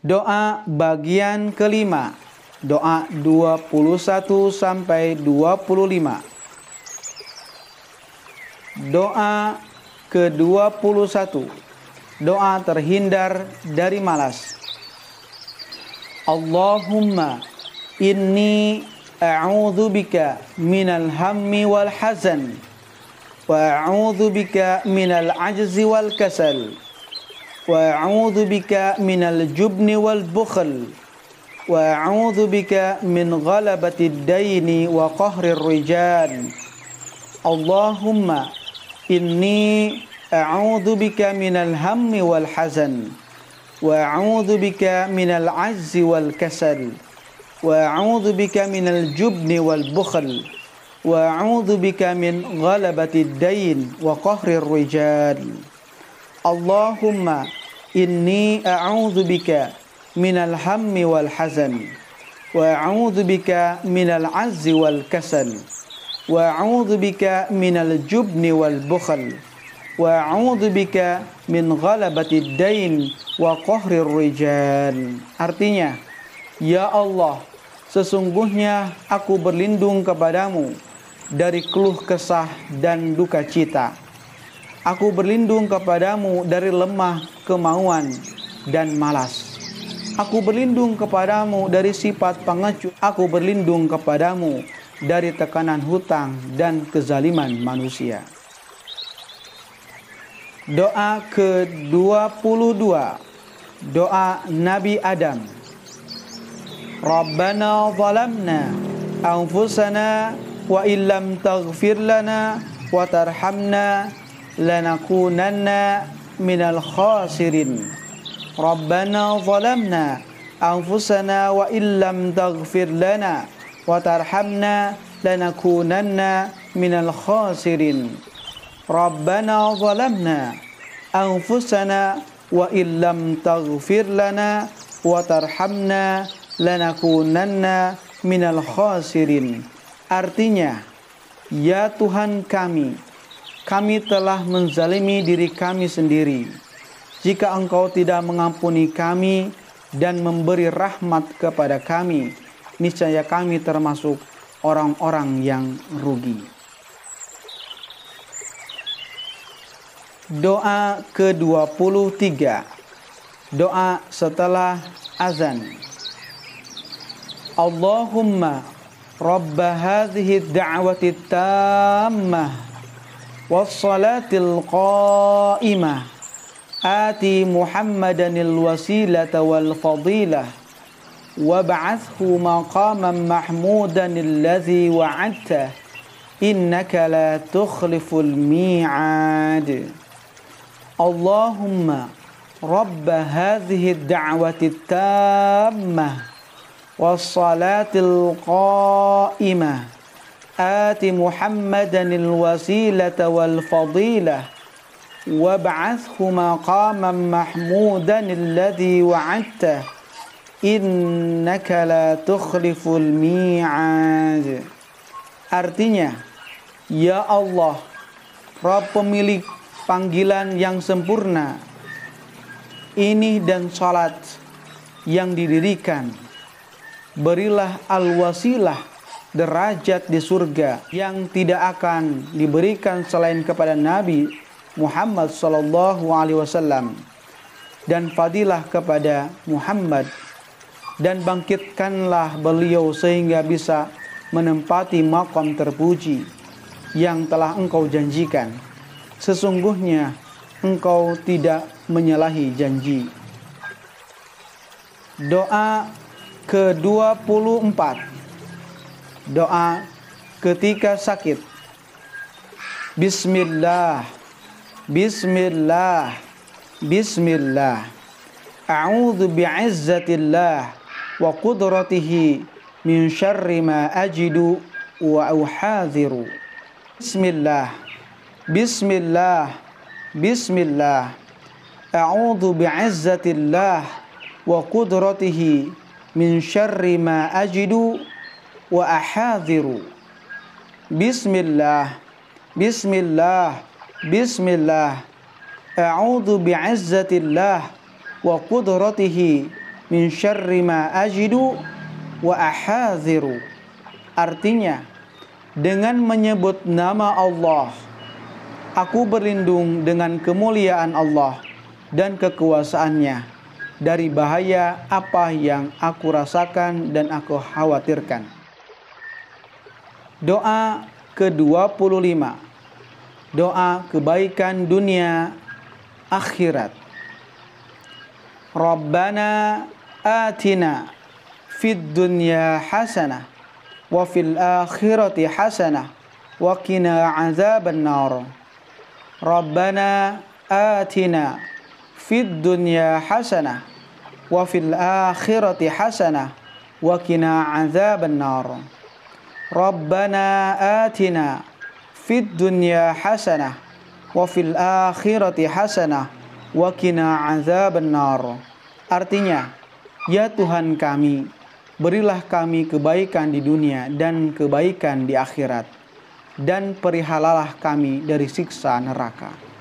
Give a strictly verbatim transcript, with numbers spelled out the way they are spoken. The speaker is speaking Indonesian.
Doa bagian kelima, doa dua puluh satu sampai dua puluh lima. Doa ke dua puluh satu, doa terhindar dari malas. Allahumma inni a'udzubika minal hammi wal hazan wa a'udzubika minal ajzi wal kasal wa a'udzu bika minal jubni wal bukhl wa a'udzu bika min ghalabatid daini wa qahrir rijal. Allahumma inni a'udzu bika minal hammi wal hazan wa a'udzu bika minal ajzi wal kasal wa a'udzu bika minal jubni wal bukhl wa a'udzu bika min ghalabatid dain wa qahrir rijal. Allahumma inni a'udzu bika minal hammi wal hazan wa a'udzu bika minal azzi wal kasal wa a'udzu bika minal jubni wal bukhl wa a'udzu bika min ghalabatid dain wa qahrir rijal. Artinya, ya Allah, sesungguhnya aku berlindung kepadamu dari keluh kesah dan duka cita. Aku berlindung kepadamu dari lemah kemauan dan malas. Aku berlindung kepadamu dari sifat pengecut. Aku berlindung kepadamu dari tekanan hutang dan kezaliman manusia. Doa ke dua puluh dua, doa Nabi Adam. Rabbana zalamna anfusana wa illam taghfir lana wa tarhamna lanakunanna minal khasirin. Rabbana zalamna anfusana wa illam taghfir lana wa tarhamna lanakunanna minal khasirin. Rabbana zalamna anfusana wa illam taghfir lana wa tarhamna lanakunanna minal khasirin. Artinya, ya Tuhan kami, kami telah menzalimi diri kami sendiri. Jika Engkau tidak mengampuni kami dan memberi rahmat kepada kami, niscaya kami termasuk orang-orang yang rugi. Doa ke dua puluh tiga, doa setelah azan. Allahumma rabba hadhihi ad-da'wati tammah wassalatil qa'imah ati Muhammadanil wasilata wal fadilah wab'athhu maqaman mahmudan alladhi wa'adta innaka la tukhliful mi'ad. Allahumma rabba hadhihi ad-da'wati tammah wassalatil qa'imah ati Muhammadanil wasilata wal fadilah wab'athhu maqaman mahmudan alladhi wa'adta innaka la tukhliful mi'ad. Artinya, ya Allah, Rabb pemilik panggilan yang sempurna, ini dan salat yang didirikan, berilah al-wasilah, derajat di surga yang tidak akan diberikan selain kepada Nabi Muhammad sallallahu alaihi wasallam, dan fadilah kepada Muhammad, dan bangkitkanlah beliau sehingga bisa menempati maqam terpuji yang telah Engkau janjikan. Sesungguhnya Engkau tidak menyalahi janji. Doa ke dua puluh empat, doa ketika sakit. Bismillah, Bismillah, Bismillah. A'udzu bi'izzatillah wa qudratihi min syarri ma ajidu wa uhadhiru. Bismillah, Bismillah, Bismillah. A'udzu bi'izzatillah wa qudratihi min syarri ma ajidu wa ahadhiru. Bismillah, Bismillah, Bismillah. A'udzu bi'izzatillah wa qudratihi min syarri ma ajidu wa ahadhiru. Artinya, dengan menyebut nama Allah, aku berlindung dengan kemuliaan Allah dan kekuasaannya dari bahaya apa yang aku rasakan dan aku khawatirkan. Doa ke dua puluh lima. Doa kebaikan dunia akhirat. Rabbana atina fid dunya hasanah wa fil akhirati hasanah wa qina azaban nar. Rabbana atina fid dunya hasanah wa fil akhirati hasanah wa qina azaban nar. Rabbana atina fid dunya hasanah wa fil akhirati hasanah wa qina azaban nar. Artinya, ya Tuhan kami, berilah kami kebaikan di dunia dan kebaikan di akhirat, dan perihalalah kami dari siksa neraka.